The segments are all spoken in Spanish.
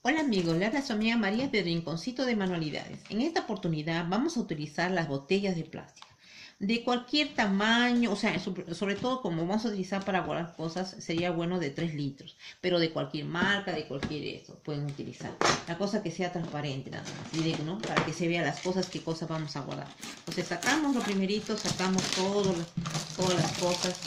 Hola amigos, le habla su amiga María de Rinconcito de Manualidades. En esta oportunidad vamos a utilizar las botellas de plástico de cualquier tamaño, o sea, sobre todo como vamos a utilizar para guardar cosas, sería bueno de 3 litros, pero de cualquier marca, de cualquier eso, pueden utilizar. La cosa que sea transparente, nada más, directo, ¿no? Para que se vea las cosas, qué cosas vamos a guardar. Entonces sacamos lo primerito, sacamos todas las cosas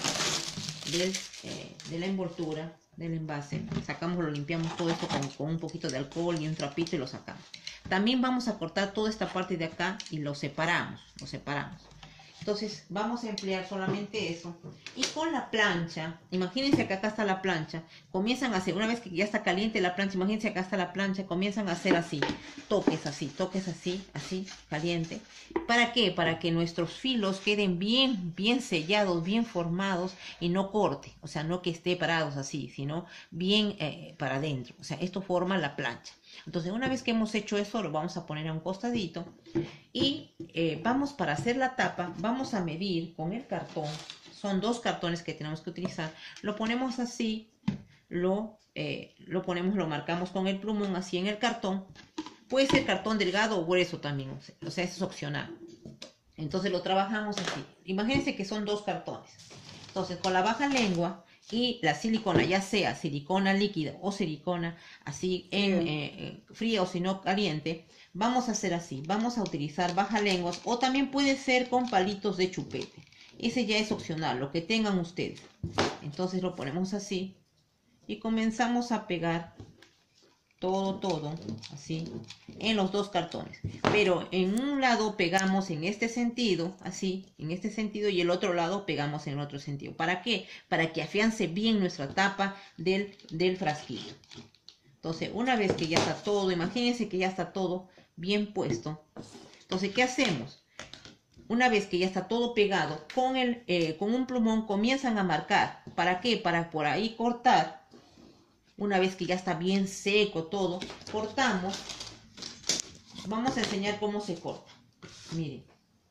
de la envoltura del envase, sacamos, lo limpiamos todo esto con un poquito de alcohol y un trapito y lo sacamos. También vamos a cortar toda esta parte de acá y lo separamos. Entonces vamos a emplear solamente eso. Y con la plancha, imagínense que acá está la plancha, comienzan a hacer, una vez que ya está caliente la plancha, imagínense acá está la plancha, comienzan a hacer así, toques así, caliente. ¿Para qué? Para que nuestros filos queden bien sellados, bien formados y no corte, o sea, no que esté parados así, sino bien para adentro. O sea, esto forma la plancha. Entonces, una vez que hemos hecho eso, lo vamos a poner a un costadito y vamos, para hacer la tapa, vamos a medir con el cartón. Son 2 cartones que tenemos que utilizar. Lo ponemos así, lo marcamos con el plumón así en el cartón. Puede ser cartón delgado o grueso también, o sea, eso es opcional. Entonces lo trabajamos así. Imagínense que son 2 cartones. Entonces, con la baja lengua y la silicona, ya sea silicona líquida o silicona así en fría o si no caliente, vamos a hacer así. Vamos a utilizar baja lenguas o también puede ser con palitos de chupete. Ese ya es opcional, lo que tengan ustedes. Entonces lo ponemos así y comenzamos a pegar todo, así, en los 2 cartones. Pero en un lado pegamos en este sentido, así, en este sentido, y el otro lado pegamos en el otro sentido. ¿Para qué? Para que afiance bien nuestra tapa del frasquito. Entonces, una vez que ya está todo, imagínense que ya está todo bien puesto. Entonces, ¿qué hacemos? Una vez que ya está todo pegado, con un plumón comienzan a marcar. ¿Para qué? Para por ahí cortar. Una vez que ya está bien seco todo, cortamos. Vamos a enseñar cómo se corta. Miren.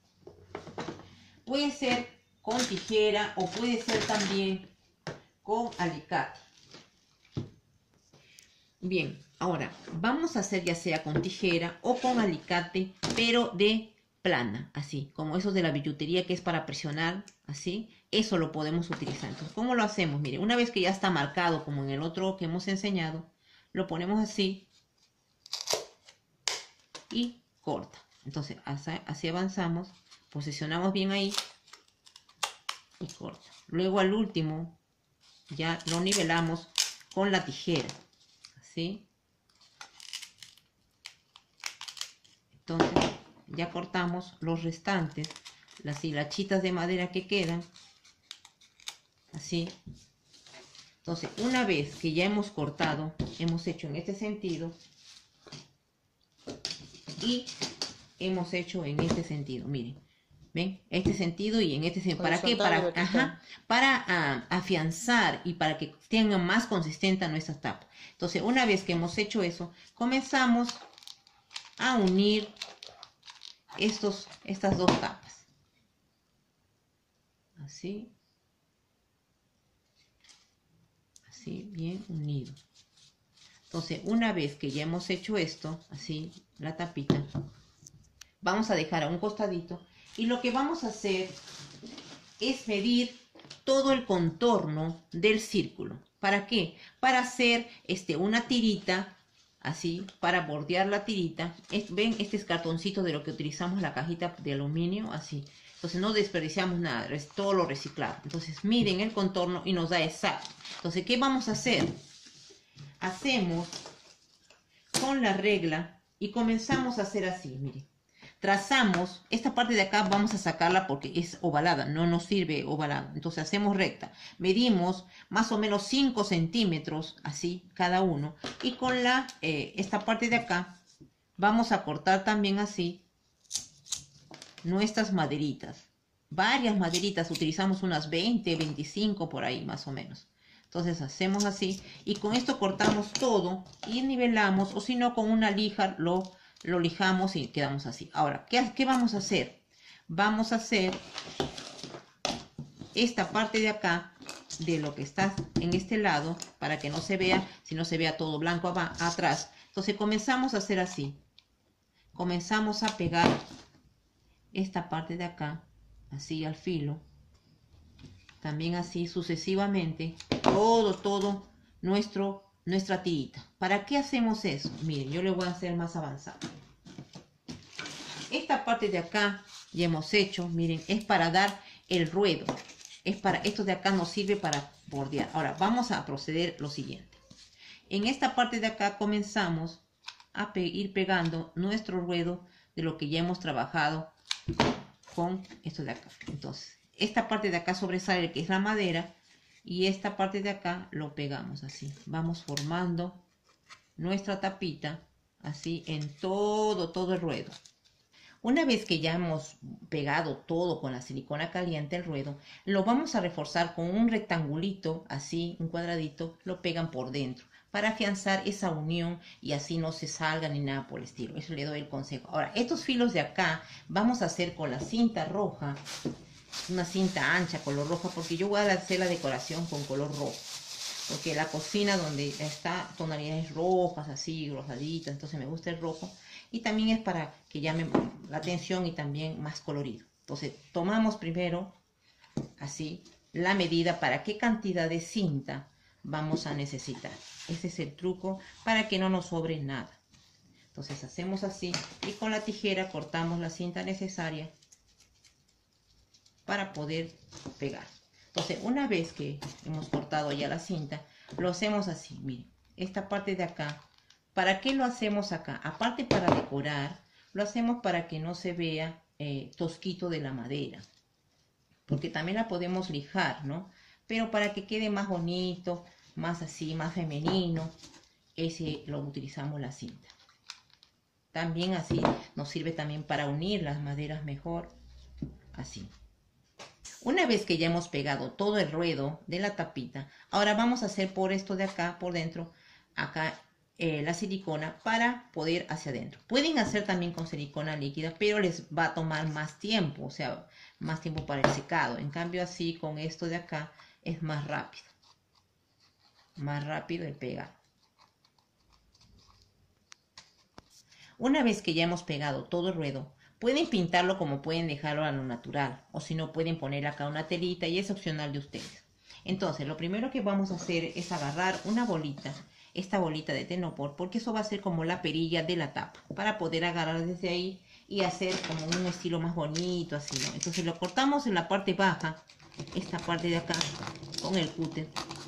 Puede ser con tijera o puede ser también con alicate. Bien, ahora vamos a hacer ya sea con tijera o con alicate, pero de plana, así, como esos de la billutería que es para presionar, así, eso lo podemos utilizar. Entonces, ¿cómo lo hacemos? Mire, una vez que ya está marcado, como en el otro que hemos enseñado, lo ponemos así y corta. Entonces, así avanzamos, posicionamos bien ahí y corta. Luego al último, ya lo nivelamos con la tijera, así. Entonces, ya cortamos los restantes, las hilachitas de madera que quedan, así. Entonces, una vez que ya hemos cortado, hemos hecho en este sentido y hemos hecho en este sentido, miren, ven, este sentido y en este sentido. ¿Para qué? Para afianzar y para que tenga más consistente nuestra tapa. Entonces, una vez que hemos hecho eso, comenzamos a unir estas 2 tapas, así bien unido. Entonces, una vez que ya hemos hecho esto, así la tapita, vamos a dejar a un costadito y lo que vamos a hacer es medir todo el contorno del círculo. ¿Para qué? Para hacer una tirita, así, para bordear la tirita. ¿Ven? Este es cartoncito de lo que utilizamos, la cajita de aluminio, así. Entonces no desperdiciamos nada, es todo lo reciclado. Entonces miden el contorno y nos da exacto. Entonces, ¿qué vamos a hacer? Hacemos con la regla y comenzamos a hacer así, miren. Trazamos, esta parte de acá vamos a sacarla porque es ovalada, no nos sirve ovalada. Entonces hacemos recta. Medimos más o menos 5 centímetros, así, cada uno. Y con esta parte de acá vamos a cortar también así nuestras maderitas. Varias maderitas, utilizamos unas 20, 25 por ahí más o menos. Entonces hacemos así y con esto cortamos todo y nivelamos, o si no con una lija lo lijamos y quedamos así. Ahora, ¿qué vamos a hacer? Vamos a hacer esta parte de acá, de lo que está en este lado para que no se vea, si no se vea todo blanco atrás. Entonces comenzamos a hacer así. Comenzamos a pegar esta parte de acá, así al filo. También así sucesivamente, todo nuestra tirita. ¿Para qué hacemos eso? Miren, yo le voy a hacer más avanzado. Esta parte de acá ya hemos hecho, miren, es para dar el ruedo. Esto de acá nos sirve para bordear. Ahora vamos a proceder lo siguiente. En esta parte de acá comenzamos a ir pegando nuestro ruedo de lo que ya hemos trabajado con esto de acá. Entonces, esta parte de acá sobresale, que es la madera, y esta parte de acá lo pegamos así. Vamos formando nuestra tapita así en todo el ruedo. Una vez que ya hemos pegado todo con la silicona caliente el ruedo, lo vamos a reforzar con un rectangulito, así, un cuadradito, lo pegan por dentro para afianzar esa unión y así no se salga ni nada por el estilo. Eso le doy el consejo. Ahora, estos filos de acá vamos a hacer con la cinta roja, una cinta ancha color roja, porque yo voy a hacer la decoración con color rojo. Porque la cocina donde está tonalidades rojas, así, rosaditas, entonces me gusta el rojo. Y también es para que llame la atención y también más colorido. Entonces tomamos primero así la medida para qué cantidad de cinta vamos a necesitar. Ese es el truco para que no nos sobre nada. Entonces hacemos así y con la tijera cortamos la cinta necesaria para poder pegar. Entonces una vez que hemos cortado ya la cinta, lo hacemos así. Miren, esta parte de acá. ¿Para qué lo hacemos acá? Aparte para decorar, lo hacemos para que no se vea tosquito de la madera. Porque también la podemos lijar, ¿no? Pero para que quede más bonito, más así, más femenino, ese lo utilizamos la cinta. También así nos sirve también para unir las maderas mejor, así. Una vez que ya hemos pegado todo el ruedo de la tapita, ahora vamos a hacer por esto de acá, por dentro, acá la silicona para poder hacia adentro. Pueden hacer también con silicona líquida, pero les va a tomar más tiempo, o sea, más tiempo para el secado. En cambio así, con esto de acá, es más rápido. Más rápido el pegar. Una vez que ya hemos pegado todo el ruedo, pueden pintarlo como pueden dejarlo a lo natural, o si no pueden poner acá una telita y es opcional de ustedes. Entonces, lo primero que vamos a hacer es agarrar una bolita, esta bolita de tenopor, porque eso va a ser como la perilla de la tapa, para poder agarrar desde ahí y hacer como un estilo más bonito, así, ¿no? Entonces lo cortamos en la parte baja, esta parte de acá, con el cúter,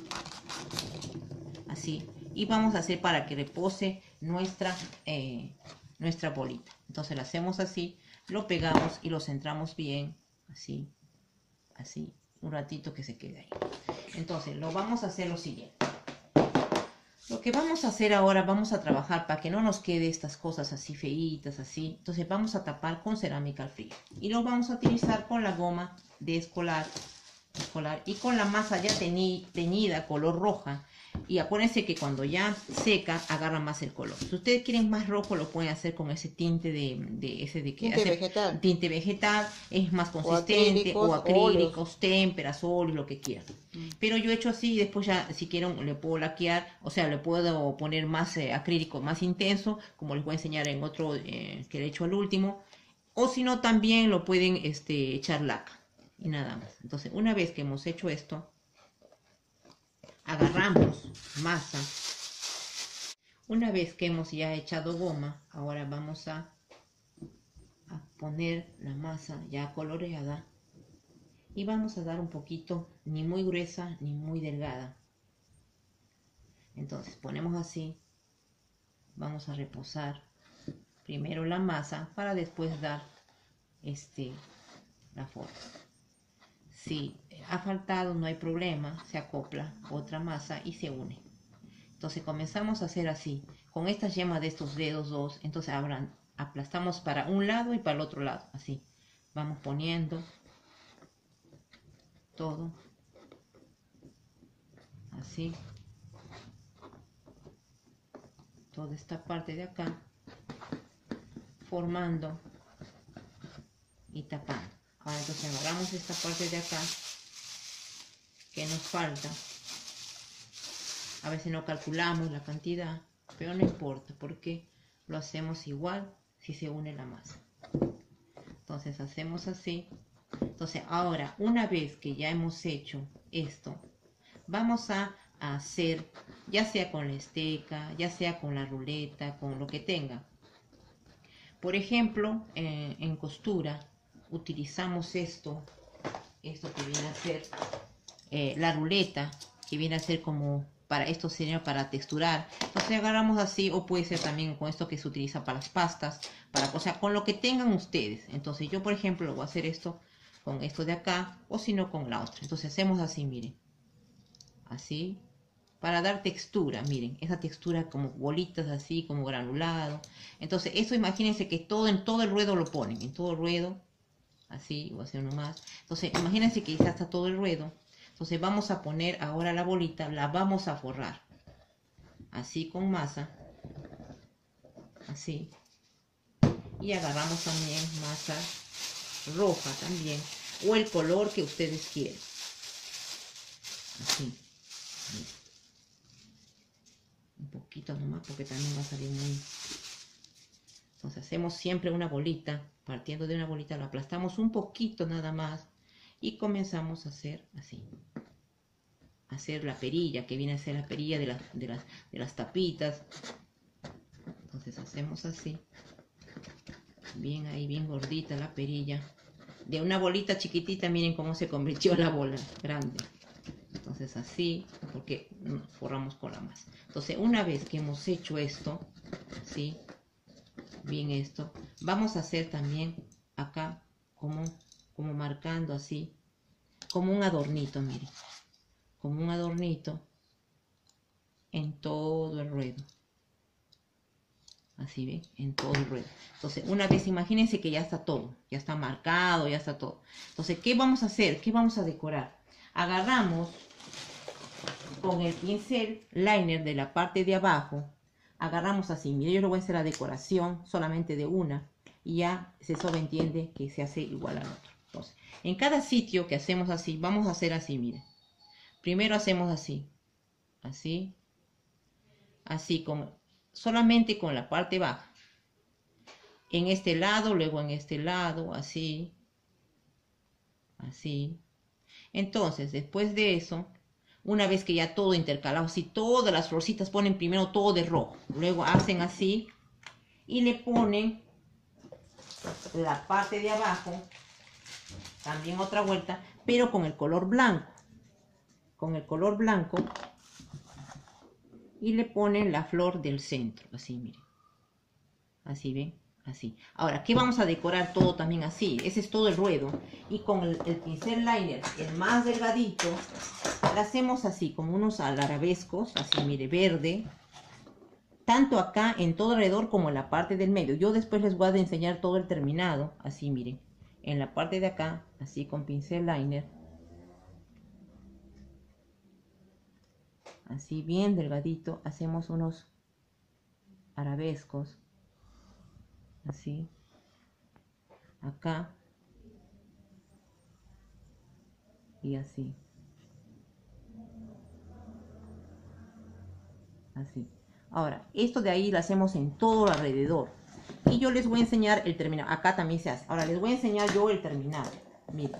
así, y vamos a hacer para que repose nuestra bolita. Entonces lo hacemos así, lo pegamos y lo centramos bien, así, así, un ratito que se quede ahí. Entonces lo vamos a hacer lo siguiente. Lo que vamos a hacer ahora, vamos a trabajar para que no nos quede estas cosas así feitas, así. Entonces vamos a tapar con cerámica al frío. Y lo vamos a utilizar con la goma de escolar y con la masa ya teñida color roja. Y acuérdense que cuando ya seca, agarra más el color. Si ustedes quieren más rojo, lo pueden hacer con ese tinte tinte vegetal, es más consistente, o acrílicos, témperas, óleos, lo que quieran. Pero yo he hecho así y después ya, si quieren, le puedo laquear, o sea, le puedo poner más acrílico, más intenso, como les voy a enseñar en otro que le he hecho al último. O si no, también lo pueden echar laca y nada más. Entonces, una vez que hemos hecho esto, agarramos masa. Una vez que hemos ya echado goma, ahora vamos a poner la masa ya coloreada y vamos a dar un poquito, ni muy gruesa ni muy delgada. Entonces ponemos así, vamos a reposar primero la masa para después dar la forma. Si ha faltado, no hay problema, se acopla otra masa y se une. Entonces comenzamos a hacer así, con estas yemas de estos dedos dos, entonces aplastamos para un lado y para el otro lado, así. Vamos poniendo todo, así. Toda esta parte de acá, formando y tapando. Ahora entonces agarramos esta parte de acá que nos falta. A veces no calculamos la cantidad, pero no importa porque lo hacemos igual si se une la masa. Entonces hacemos así. Entonces ahora, una vez que ya hemos hecho esto, vamos a hacer, ya sea con la esteca, ya sea con la ruleta, con lo que tenga. Por ejemplo, en costura utilizamos esto que viene a ser la ruleta, que viene a ser como para esto sería para texturar. Entonces agarramos así, o puede ser también con esto que se utiliza para las pastas, o sea, con lo que tengan ustedes. Entonces yo, por ejemplo, voy a hacer esto con esto de acá, o si no con la otra. Entonces hacemos así, miren, así, para dar textura, miren, esa textura como bolitas así, como granulado. Entonces esto imagínense que en todo el ruedo lo ponen, en todo el ruedo, así, voy a hacer uno más. Entonces imagínense que ya está todo el ruedo. Entonces vamos a poner ahora la bolita, la vamos a forrar, así con masa, así. Y agarramos también masa roja también, o el color que ustedes quieran. Así. Un poquito nomás porque también va a salir muy... Entonces hacemos siempre una bolita, partiendo de una bolita, la aplastamos un poquito nada más y comenzamos a hacer así. Hacer la perilla, que viene a ser la perilla de las tapitas. Entonces hacemos así. Bien ahí, bien gordita la perilla. De una bolita chiquitita, miren cómo se convirtió la bola grande. Entonces así, porque forramos con la masa. Entonces una vez que hemos hecho esto, ¿sí? Bien esto, vamos a hacer también acá como marcando así, como un adornito, miren. Como un adornito en todo el ruedo. Así ven, en todo el ruedo. Entonces, una vez, imagínense que ya está todo, ya está marcado, ya está todo. Entonces, ¿qué vamos a hacer? ¿Qué vamos a decorar? Agarramos con el pincel liner de la parte de abajo, agarramos así. Mire, yo le voy a hacer la decoración solamente de una y ya se sobreentiende que se hace igual al otro. Entonces, en cada sitio que hacemos así, vamos a hacer así, miren. Primero hacemos así, así, así, solamente con la parte baja. En este lado, luego en este lado, así, así. Entonces, después de eso, una vez que ya todo intercalado, así, todas las florcitas ponen primero todo de rojo. Luego hacen así y le ponen la parte de abajo, también otra vuelta, pero con el color blanco. Con el color blanco y le ponen la flor del centro, así miren, así ven, así. Ahora, ¿qué vamos a decorar todo también así? Ese es todo el ruedo y con el pincel liner, el más delgadito, lo hacemos así, como unos arabescos, así mire, verde, tanto acá en todo alrededor como en la parte del medio. Yo después les voy a enseñar todo el terminado, así miren, en la parte de acá, así con pincel liner. Así bien delgadito, hacemos unos arabescos, así, acá, y así, así. Ahora, esto de ahí lo hacemos en todo alrededor, y yo les voy a enseñar el terminado. Acá también se hace. Ahora les voy a enseñar yo el terminado. Miren,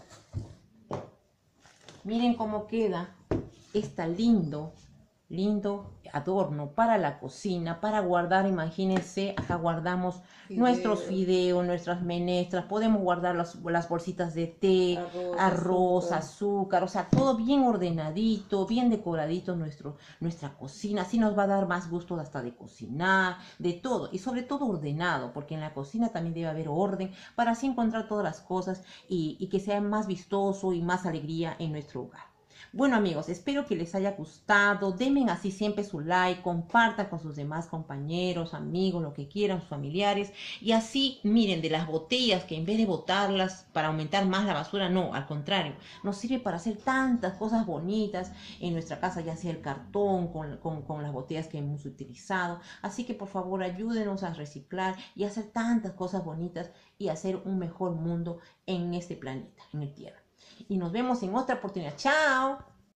miren cómo queda. Está lindo adorno para la cocina, para guardar. Imagínense, acá guardamos nuestros fideos, nuestras menestras, podemos guardar las bolsitas de té, arroz, azúcar, o sea, todo bien ordenadito, bien decoradito nuestra cocina. Así nos va a dar más gusto hasta de cocinar, de todo, y sobre todo ordenado, porque en la cocina también debe haber orden para así encontrar todas las cosas y que sea más vistoso y más alegría en nuestro hogar. Bueno amigos, espero que les haya gustado. Denme así siempre su like, compartan con sus demás compañeros, amigos, lo que quieran, sus familiares. Y así, miren, de las botellas que en vez de botarlas para aumentar más la basura, no, al contrario, nos sirve para hacer tantas cosas bonitas en nuestra casa, ya sea el cartón, con las botellas que hemos utilizado. Así que por favor ayúdenos a reciclar y hacer tantas cosas bonitas y hacer un mejor mundo en este planeta, en el Tierra. Y nos vemos en otra oportunidad. ¡Chao!